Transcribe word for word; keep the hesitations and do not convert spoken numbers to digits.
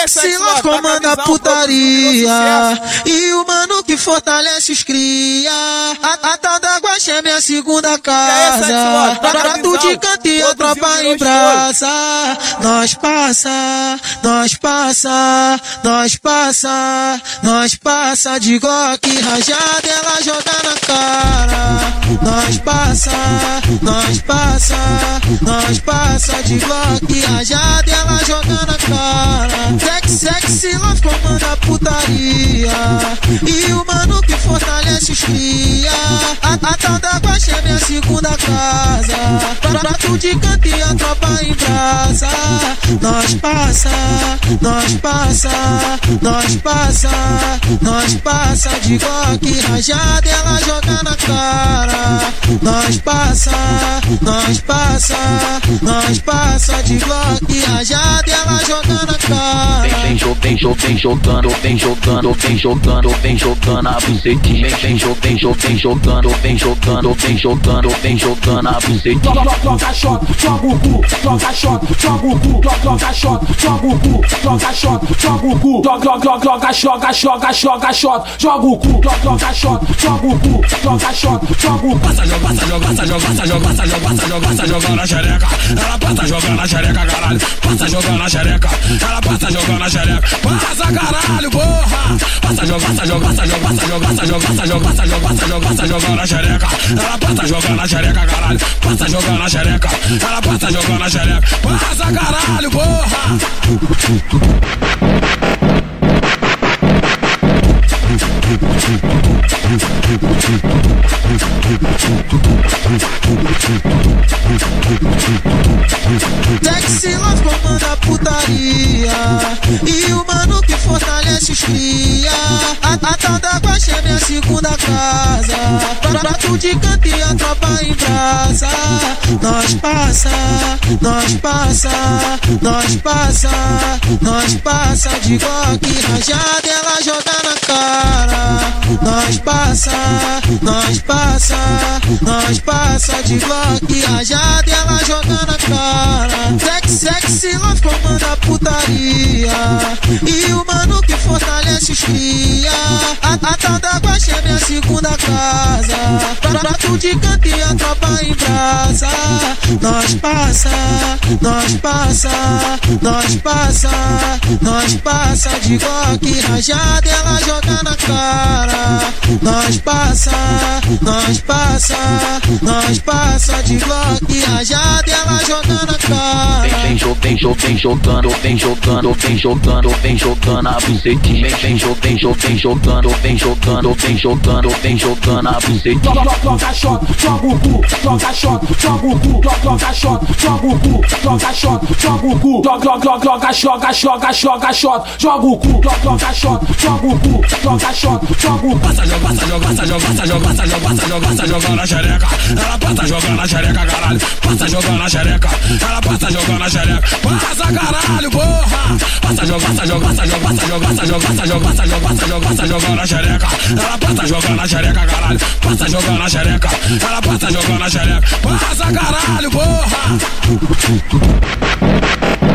Sexy Love comanda a putaria e o mano que fortalece os cria. A, a tal da Guaxé é minha segunda casa. Prato de canto e a tropa em brasa. Nós passa, nós passa, nós passa, nós passa de Glock rajada, ela joga na cara. Nós passa, nós passa, nós passa de Glock rajada, ela joga na cara. Sexy, sexy Love comanda a putaria e o mano que fortalece os cria. A, a tal da Guaxé é minha segunda casa. Prato de canto e a tropa em brasa. Nós passa, nós passa, nós passa, nós passa de Glock rajada, ela joga na cara. Nós passa, nós passa, nós passa de Glock rajada, ela joga na cara. Vem, vem, vem, vem jogando, vem jogando, vem jogando, vem jogando a bucetinha. Vem, vem, vem jogando, vem jogando, vem jogando, vem jogando a bucetinha. Joga shot, joga o cu, joga shot, joga o cu, joga shot, joga o cu, joga shot, joga o cu, joga, joga, joga, joga shot, joga o cu, joga shot, joga o cu, joga shot, joga o cu. Passa, joga, passa, joga, passa, joga, passa, joga, passa, joga, passa, joga, passa, jogando na xereca. Ela passa jogando na xereca, caralho. Passa jogando na xereca. Ela passa jogando na xereca. Passa, caralho, porra. Passa, joga, passa, joga, passa, joga, passa, joga, passa, joga, passa, joga, passa, joga, passa, joga, passa, jogando na xereca. Ela passa jogando na xereca, caralho. Passa jogando na xereca. Ela passa jogando na xereca. Passa, caralho, porra. Sexy Love comanda a putaria e o mano que fortalece os cria. A, a tal da Guaxé é minha segunda casa. Prato de canto e a tropa em brasa. Nós passa, nós passa, nós passa, nós passa de Glock rajada, ela joga na cara. Nós passa, nós passa, nós passa de Glock rajada, ela joga na cara. Sexy, sexy Love comanda a putaria e o mano que fortalece os cria. A, a tal da Guaxé é minha segunda casa. Prato de canto e a tropa em brasa. Nós passa, nós passa, nós passa, nós passa de Glock rajada, ela joga na cara. Nós passa, nós passa, nós passa de Glock rajada, ela joga na cara. Vem, vem, vem jogando, vem jogando, vem jogando, vem jogando a bucetinha. Vem, vem, vem jogando, vem jogando, vem jogando, vem jogando a bucetinha. Joga shot, joga o cu, joga shot, joga o cu, joga shot, joga o cu, joga shot, joga o cu, joga, joga, joga, joga, joga shot, joga o cu, joga shot, joga o cu, joga shot, joga o cu. Passa, joga, passa, joga, passa, joga, passa, joga, passa, joga, passa, joga, passa, jogando na xereca. Ela passa jogando na xereca, caralho. Passa jogando na xereca. Ela passa jogando na xereca. Passa, caralho, porra. Passa, joga, passa, joga, passa, joga, passa, joga, passa, joga, passa, joga, passa, joga, passa, joga, passa, jogando na xereca. Ela passa jogando na xereca, caralho. Passa jogando na xereca. Ela passa jogando na xereca. Passa, caralho, porra.